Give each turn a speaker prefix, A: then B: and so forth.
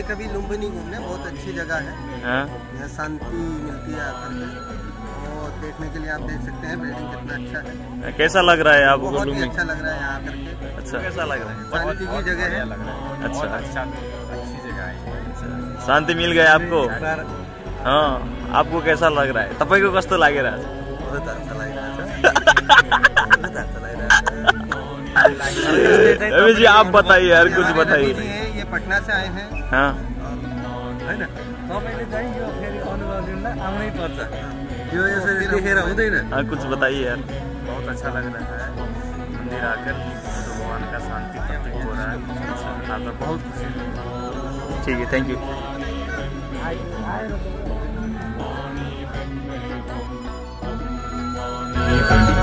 A: कभी लुम्बिनी घूमने, बहुत अच्छी जगह है। यहाँ शांति मिलती है आकर के, और देखने के लिए आप देख सकते हैं बिल्डिंग कितना अच्छा है।
B: कैसा लग रहा है आपको?
A: बहुत ही अच्छा लग रहा है यहाँ आकर के।
B: अच्छा, कैसा लग रहा है?
A: शांति की जगह है।
B: अच्छा,
A: अच्छी जगह है।
B: शांति मिल गया आपको? हाँ, आपको कैसा लग रहा है? तपाईको कस्तो लागेर?
A: बहुत अच्छा लग रहा है।
B: रवि जी आप बताइए यार, कुछ बताइए।
A: ये पटना से आए हैं।
B: हाँ,
A: है ना, तपाईँले चाहिँ यो फेरि अनुभव लिन आउनै पर्छ। यो यसरी देखेर हुँदैन।
B: हाँ, कुछ बताइए यार।
A: बहुत अच्छा लग रहा है मंदिर आकर, तो भगवान का शांति प्रतीक हो रहा है। अच्छा, बहुत खुशी।
B: ठीक है, थैंक यू।